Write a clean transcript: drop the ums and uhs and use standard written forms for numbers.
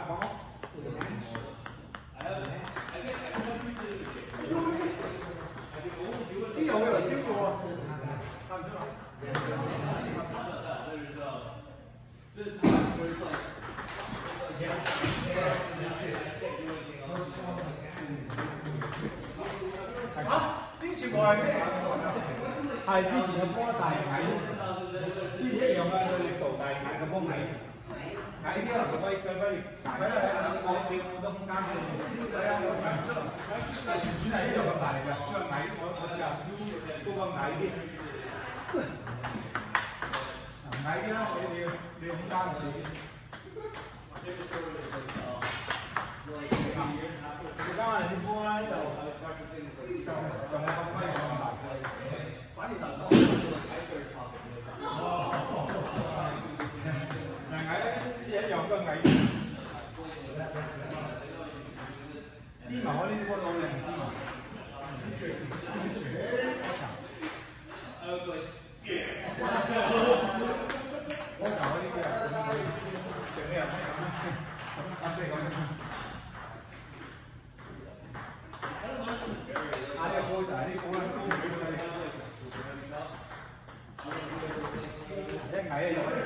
光哦。你有没有听过？啊！你是外咩？係之前嘅波大矮，之前用嘅力度大矮嘅波矮，矮啲可能可以大。係啊，我好多空間嘅。係啊，但係船係呢度咁大嘅，因為矮，我試下高個矮啲。矮啲啦，你空間少啲。你剛才啲波咧就仲有咁低咁大。反而頭先喺最差嘅。人矮咧，之前一樣都矮。啲毛呢啲波都好靚啲毛。我搞呢啲啊，成日咩咁啊？即係咁。啊！呢個波就係呢個啦，高俾佢。一矮啊！